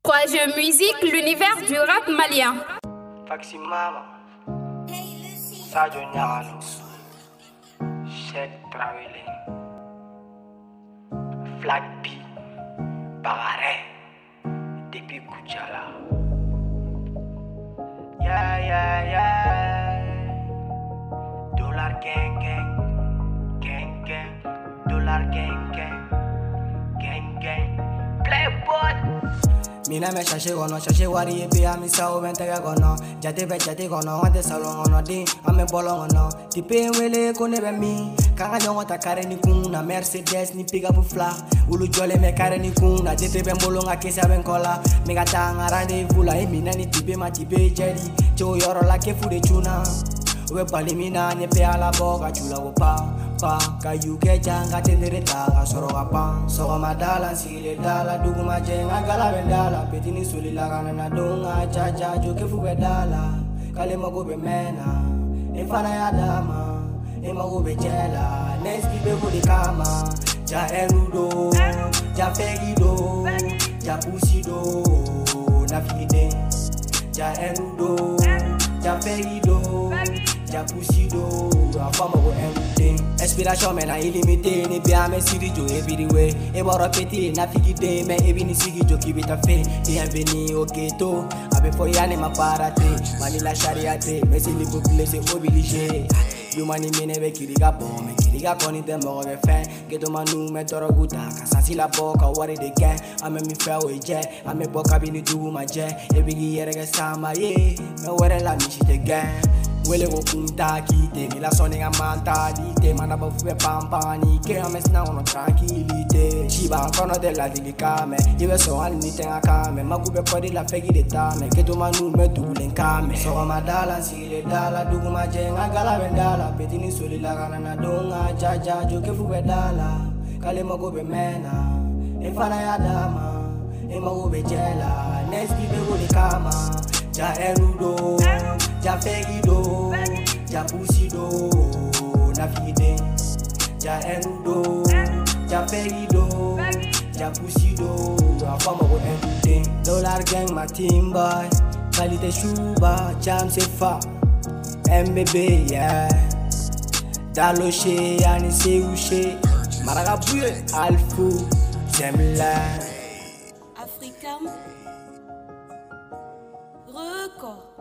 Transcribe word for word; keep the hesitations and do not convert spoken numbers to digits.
trois jeux musique, l'univers du rap malien. Faxi Mama, Sadio Nyalo, Cheikh Travelling, Flag B, Barare, depuis Koudjala. Yeah, yeah, yeah. Dollar gang, gang, gang, gang, dollar gang, gang, gang, gang, playboy. Mina me chercher gono, chercher wari e be ami sa o ventega gono. Jate be jate gono, wante salon gono di, ame bolo gono. Tipe wele kone be mi, kanga nyongo ta kare ni kun na Mercedes ni pick up fla. Ulu jole me kare ni kun na jete be mbolo nga kesa ben kola. Me ga tanga rendez-vous la e mina ni tipe ma tipe jeri. Cho yoro la ke fude chuna. We bali mina nye pe ala boga chula wo pa pa ka yuke janga tendere ta ka soro apa soro madala sile dala dugu ma jenga gala bendala petini suli la kana na donga cha cha jo ke fu bedala kale mago be mena e fana ya dama e mago be jela neski be ko de kama ja erudo ja fegido ja pusido na fide ja erudo ja fegido ja pusido afama go everything inspiration me na illimité ni bia me siri jo everywhere e boro peti na fikide me e bini sigi jo kibita fe bienvenue au ghetto abe fo yani ma parate mani la chariate me si libo blessé obligé you mani mine be kiriga bon me kiriga koni de mo be fe ghetto manu me toro guta kasa si la boka wari de gang ame mi fe o je ame boka bini du ma je e bigi yere ga sama ye me were la mi shite gang wele go punta kite mi la sone nga mentalité mana ba fube pampani ke ames na ono tranquillité chiba kono de la dilicame ibe so al ni tenga kame makube kodi la fegi de tame ke to manu me dulen kame so madala sile dala dugu ma jenga gala bendala petini soli la kana na donga jaja jo ke fube dala kale magobe mena e fana ya dama e magobe jela neski be go de kama ja erudo ja fegido, ja pusido, na fide. Ja erudo, ja fegido, ja pusido, afama go everything. Dollar gang ma team boy, qualité shuba, jam se fa, M B B yeah. Daloche, yani se ouche, maragabouye, alfou, zemla. Africam, record.